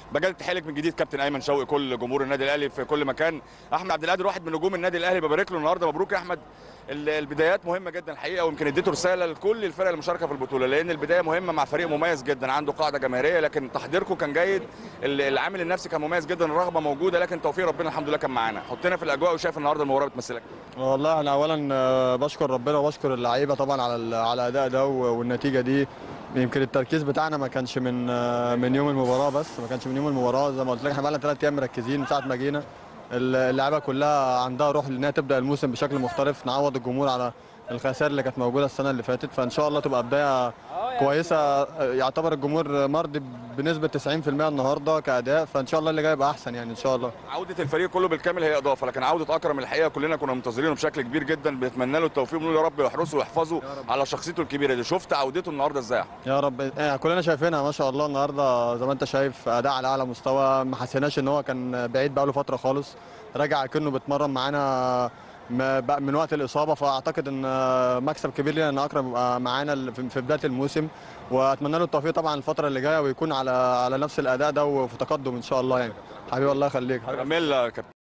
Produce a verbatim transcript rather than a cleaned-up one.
بجد تحيلك من جديد كابتن ايمن شوقي، كل جمهور النادي الاهلي في كل مكان. احمد عبد القادر واحد من نجوم النادي الاهلي، ببارك له النهارده، مبروك يا احمد. البدايات مهمه جدا الحقيقه، ويمكن اديته رساله لكل الفرق المشاركه في البطوله، لان البدايه مهمه مع فريق مميز جدا عنده قاعده جماهيريه، لكن تحضيركم كان جيد، العامل النفسي كان مميز جدا، الرغبه موجوده، لكن توفيق ربنا الحمد لله كان معانا. حطينا في الاجواء وشايف النهارده المباراه بتمثلك. والله انا اولا آه، بشكر ربنا وبشكر اللعيبه طبعا على ال- على الاداء ده والنتيجه دي. يمكن التركيز بتاعنا ما كانش من آه، من يوم المباراه، بس ما كانش من يوم المباراه. زي ما قلت لك احنا بقى لنا ثلاث ايام مركزين من ساعه ما جينا. اللعيبه كلها عندها روح انها تبدا الموسم بشكل مختلف، نعوض الجمهور على الخسائر اللي كانت موجوده السنه اللي فاتت، فان شاء الله تبقى بدايه كويسه. يعتبر الجمهور مرضي بنسبه تسعين في المية النهارده كاداء، فان شاء الله اللي جاي يبقى احسن يعني ان شاء الله. عوده الفريق كله بالكامل هي اضافه، لكن عوده اكرم الحقيقه كلنا كنا منتظرينه بشكل كبير جدا، بنتمنى له التوفيق ونقول يا رب يحرسه ويحفظه على شخصيته الكبيره دي. شفت عودته النهارده ازاي؟ يا رب يعني كلنا شايفينها ما شاء الله النهارده، زي ما انت شايف اداء على اعلى مستوى. ما حسيناش ان هو كان بعيد بقاله فتره خالص، رجع كأنه بيتمرن معانا من وقت الاصابه. فاعتقد ان مكسب كبير لينا ان اكرم يبقى معانا في بدايه الموسم، واتمنى له التوفيق طبعا الفتره اللي جايه، ويكون على على نفس الاداء ده وفي تقدم ان شاء الله يعني. حبيبي الله يخليك. كمل يا كابتن.